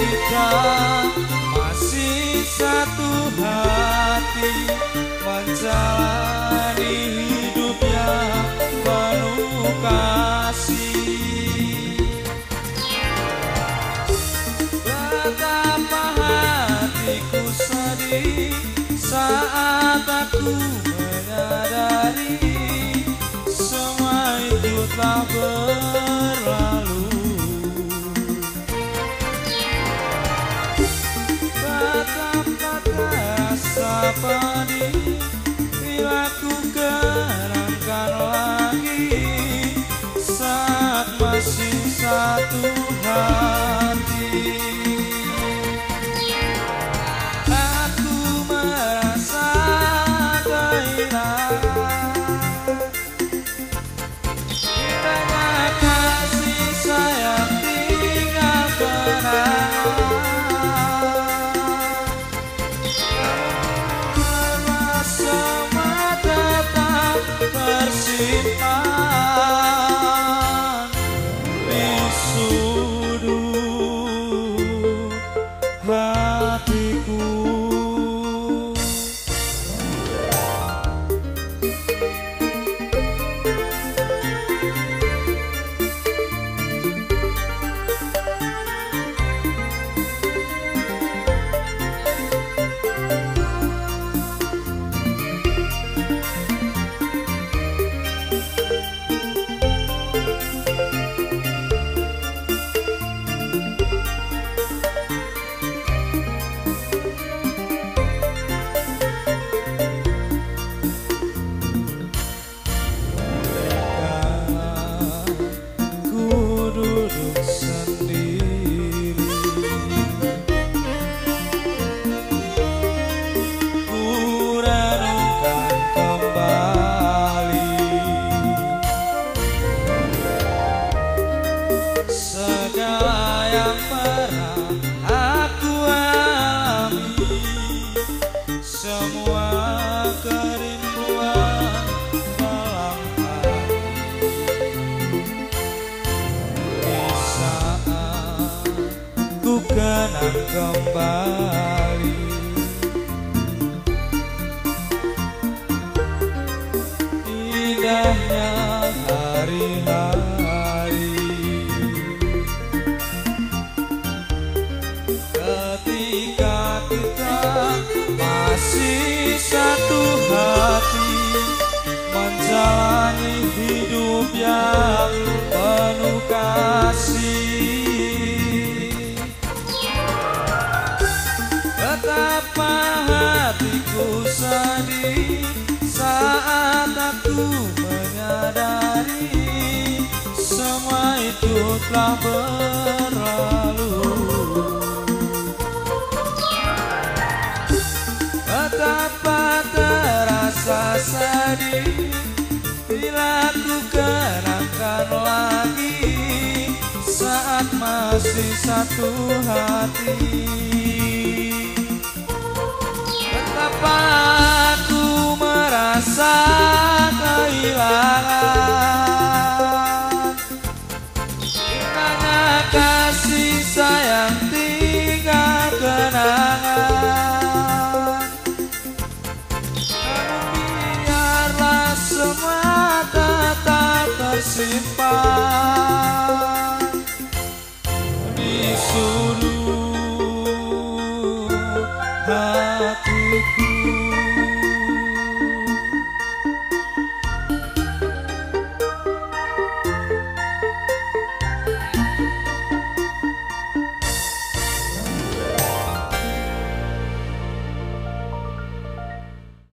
kita masih satu hati menjalani hidup yang penuh kasih. Betapa hatiku sedih saat aku menyadari semua itu telah berlalu. Betapa terasa pedih bila ku kenangkan lagi saat masih satu hati. Aku merasa kehilangan indahnya kasih sayang tinggal kenangan. Karena semua tetap tersimpan di sudut hatiku. Kenang kembali indahnya hari-hari ketika kita masih satu hati menjalani hidup yang penuh kasih. Betapa hatiku sedih saat aku menyadari semua itu telah berlalu. Betapa terasa sedih bila ku kenangkan lagi saat masih satu hati. Betapa aku merasa kehilangan indahnya kasih sayang tinggal kenangan. Namun biarlah semua tetap tersimpan